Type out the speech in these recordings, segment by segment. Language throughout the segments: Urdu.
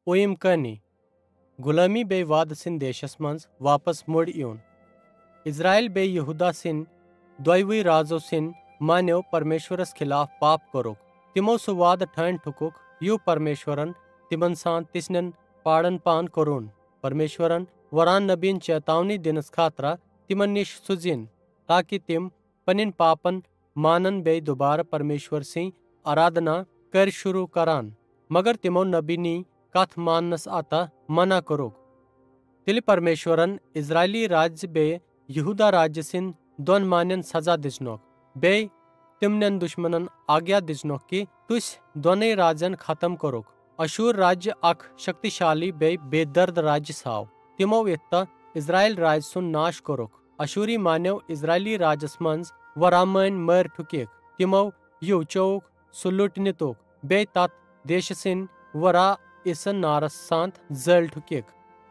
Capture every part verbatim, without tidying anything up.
اویم کہانی غلامی بے وعدٕ سٕنٛدِ دیشس منٛز واپس مُڑ یُن اسرائیل بے یہودا سٕنٛدِ دۄیوٕے رازو سٕنٛدِ مانیو پرمیشورس خلاف پاپ کوٚرُکھ۔ تِمو سُہ وعدٕ ٹھانہِ ٹھُکُکھ یُو پرمیشورن تِمن سان تِسنٮ۪ن پاڑن پان کوٚرُن۔ پرمیشورن وران نبین چیتاونی دِنس خٲطرٕ تِمن نِش سوٗزِن تاکہِ تِم پنٕنۍ پاپن مانن بیٚیہِ دُبارٕ پرمیشور سٕنٛز آرادھنا کر شروع کران، مگر تِمو نبی کتھ ماننس عطا منع کوٚرُکھ۔ تیٚلہِ پرمیشورن اسرائیلی راجہِ بیٚیہِ یہودا راجہِ سٕنٛدِ دۄن مانٮ۪ن سزا دِژنکھ، بیٚیہِ تِمنٮ۪ن دُشمنن آگیا دِژنکھ کہِ تُہۍ دۄنٕے رازن ختم کوٚرُکھ۔ اشور راجہِ اکھ شکتِشالی بیٚیہِ بے درد راجہِ ژھاو، تِمو یِتھ تہٕ اسرائیل راجہِ سُنٛد ناش کوٚرُکھ۔ اشوری مانیو اسرائیلی راجس منٛز ورامٲنۍ مٲرۍ ٹھُکِکھ، تِمو یِو چووُکھ سُہ لُٹہِ نِتُکھ، بیٚیہِ تتھ دیشہٕ سٕنٛدِ ورا اسہٕ نارس سانٛت زٲلۍ ٹھُکِکھ۔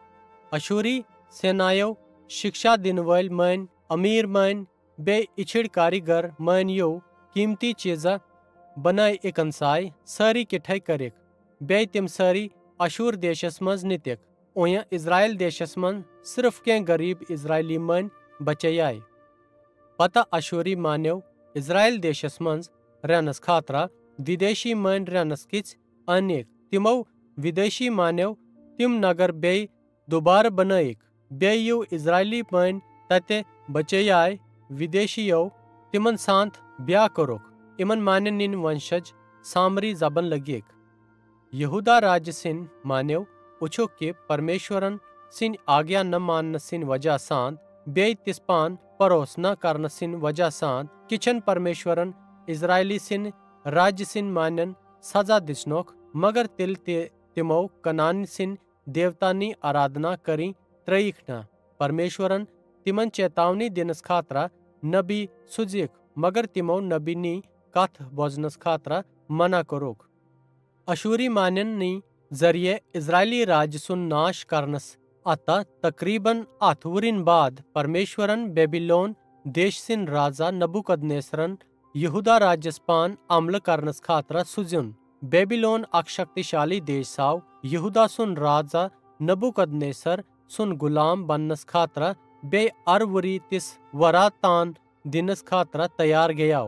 اشوری سینایو شِکشا دِنہٕ وٲلۍ مٲنۍ، امیر مٲنۍ، بیٚیہِ اِچھِڑ کاریگر مٲنۍ یِو قیمتی چیٖزا بنٲے اِکن ساے سٲری کِٹھے کٔرِکھ، بیٚیہِ تِم سٲری اشور دیشس منٛز نِتِکھ۔ اویہِ اسرائیل دیشس منٛز صرف کینٛہہ غریب اسرائیلی مٲنۍ بچییے۔ پتہٕ اشوری مانیو اسرائیل دیشس منٛز رہنس خٲطرٕ وِدیشی مٲنۍ رہنس کِژھ أنِکھ۔ تِمو وِدیشی مانیو تِم نگر بیٚیہِ دُبارٕ بنٲیِکھ، بیٚیہِ یِو اسرائیلی مٲنۍ تتہِ بچییے وِدیشیو تِمن سانٛت بیاہ کوٚرُکھ۔ یِمن مانٮ۪ن نِنۍ ونشج سامری زبن لٔگِکھ۔ یہودا راجہِ سٕنٛدِ مانیو وٕچھُکھ کہِ پرمیشورن سٕنٛدِ آگیا نہ ماننہٕ سٕنٛدِ وجہ سان بیٚیہِ تِژھ پان بھروسہٕ نہ کرنہٕ سٕنٛدِ وجہ سان کِچھن پرمیشورن اسرائیلی سٕنٛدِ راجہِ سٕنٛدِ مانٮ۪ن سزا دِژنکھ، مگر تیٚلہِ تہِ تِمو کنعانی سٕنٛدِ دیوتانٕے آرادھنا کَرٕنۍ ترٲیِکھ نہ۔ پرمیشورن تِمن چیتاونی دِنس خٲطرٕ نبی سوٗزِکھ، مگر تِمو نبی نی کتھ بوزنس خٲطرٕ منع کوٚرُکھ۔ اشوری مانٮ۪ن نی ذٔریعہٕ اسرائیلی راجہِ سُنٛد ناش کرنس عطا تقریباً ہتھ ؤرِن بعد پرمیشورن بیبیلون دیش سٕنٛدِ رازا نبوکد نیسرن یہودا راجس پان حملہٕ کرنس خٲطرٕ سوٗزُن۔ بیبیلون اکھ شکتِشالی دیش آو یہودا سُنٛد رازا نبوکد نیسر سُنٛد غلام بننس خٲطرٕ بیٚیہِ ارٕ ؤری تِس ورا تان دِنس خٲطرٕ تیار گٔیاو۔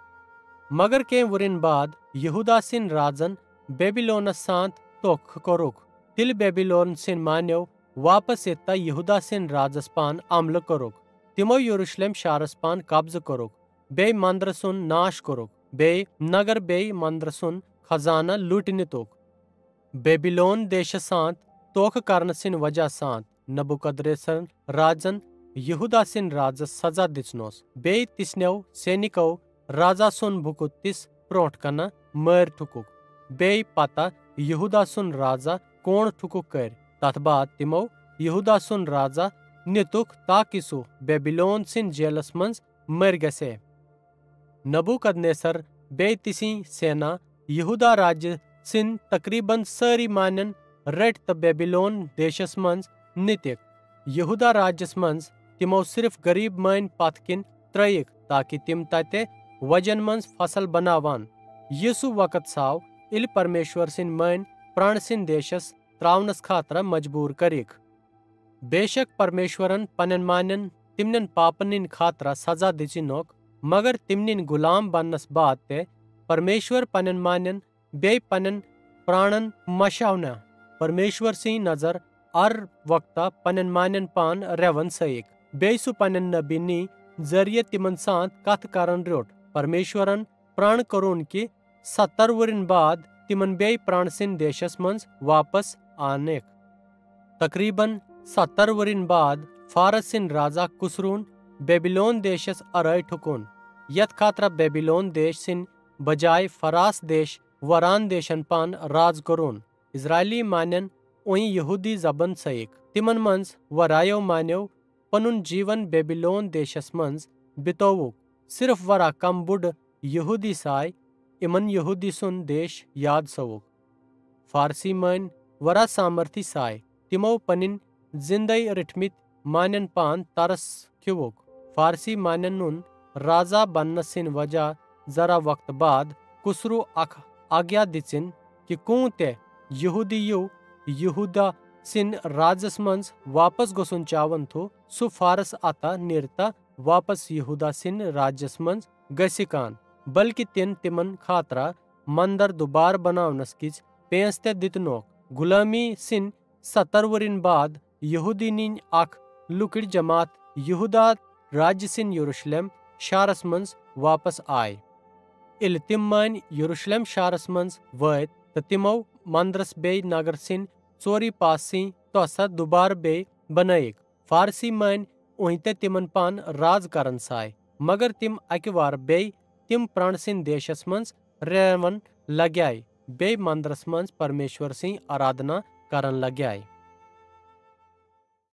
مگر کینٛہہ ؤرِن بعد یہودا سٕنٛدِ رازن بیبیلونس سانٛت دھوکھٕ کوٚرُکھ۔ تیٚلہِ بیبیلون سٕنٛدِ مانیو واپس یِتھ تہٕ یہودا سٕنٛدِ رازس پان حملہٕ کوٚرُکھ۔ تِمو یروشلم شہرس پان قبضہٕ کوٚرُکھ، بیٚیہِ مندرٕ سُنٛد ناش کوٚرُکھ، بیٚیہِ نگر بیٚیہِ مندرٕ سُنٛد خزانہٕ لوٗٹہِ نِتُکھ۔ بیبیلون دیشس سانٛت دھوکھٕ کرنہٕ سٕنٛدِ وجہ سانٛت نبوکدنیسر رازن یہودا سٕنٛدِ رازس سزا دِژنوس، بیٚیہِ تِسنٮ۪و سینِکو رازا سُنٛد بُکُت تِس برونٛٹھ کنہِ مٲرۍ ٹھُکُکھ، بیٚیہِ پتہٕ یہودا سُنٛد رازا کوٗنٛڈ ٹھُکُکھ کٔرۍ۔ تتھ بعد تِمو یہودا سُنٛد رازا نِتُکھ تاکہِ سُہ بیبیلون سٕنٛدِ جیلس منٛز مٔرۍ گژھِ۔ نبوکدنیسر بیٚیہِ تِسنٛز سینا یہودا راجہِ سٕنٛدِ تقریباً سٲری مانٮ۪ن رٔٹۍ تہٕ بیبیلون دیشس منٛز نِتِکھ۔ یہودا راجس منٛز تِمو صرف غریب مٲنۍ پتھ کِنۍ ترٲیِکھ تاکہِ تِم تتہِ وجن منٛز فصل بناوان۔ یہِ سُہ وقت ژاو ییٚلہِ پرمیشور سٕنٛدِ مٲنۍ پرٛانہٕ سٕنٛدِ دیشس تراونس خٲطرٕ مجبوٗر کٔرِکھ۔ بے شک پرمیشورن پننٮ۪ن مانٮ۪ن تِمنٮ۪ن پاپن ہٕنٛدِ خٲطرٕ سزا دِژنکھ، مگر تِمنٕنۍ غلام بننس بعد تہِ پرمیشور پننٮ۪ن مانٮ۪ن بیٚیہِ پننٮ۪ن پرانن مشاو نہٕ۔ پرمیشور سٕنٛز نظر ہر وقتہٕ پننٮ۪ن مانٮ۪ن پان ریون سٲیِکھ، بیٚیہِ سُہ پننٮ۪ن نبی نی ذٔریعہٕ تِمن سانٛت کتھ کرن رٔٹ۔ پرمیشورن پرٛن کوٚرُن کہِ ستر ؤرِن بعد تِمن بیٚیہِ پرٛانہٕ سٕنٛدِ دیشس منٛز واپس انکھ۔ تقریباً ستر ؤرِن بعد فارس سٕنٛدِ رازا خسروٗہن بیبیلون دیشس ارٲے ٹھُکُن، یتھ خٲطرٕ بیبیلون دیش سٕنٛدِ بجایہِ فراس دیش وران دیشن پان راز کوٚرُن۔ اسرائیلی مانٮ۪ن اویہِ یہودی زبان سٲیِکھ، تِمن منٛز ورایو مانیو پنُن جیون بیبیلون دیشس منٛز بِتووُکھ، صرف ورا کم بُڈٕ یہودی ساے یِمن یہودی سُنٛد دیش یاد سوُکھ۔ فارسی مٲنۍ ورا سامرتھی ساے تِمو پنٕنۍ زندے رٔٹھمٕتۍ مانٮ۪ن پان ترس کھیوُکھ۔ فارسی مانٮ۪ن ہُنٛد رازا بننہٕ سٕنٛدِ وجہ ذرا وقتہٕ بعد خسرو اکھ آگیا دِژٕن کہِ کُنہِ تہِ یہودی یِیو یہودا سن رازس منز واپس گھسن چاون تھو سہ فارس عطا نیرتا واپس یہودا سن راجس منز گسکان، بلکہ تین تمن خاطرہ مندر دوبارہ بناونس کس پینس تہ دتنوک۔ غلامی سن ستر ورین بعد یہودی نین اخ لکڑ جماعت یہودا راج سن یروشلم شہرس منز واپس آئے۔ یل تم مان یروشلم شہرس منز وات تو تمو مندرس بی نگر سن ژوری پاس سی توسہ دوبارہ بی بنائک۔ فارسی مان اونتہ تمن پان راز کرن سائے، مگر تم اکہ وار بی تم پرن سن دیشس منز ریون لگیائے، بی مندرس منز پرمیشور سن ارادنا کرن لگیائے۔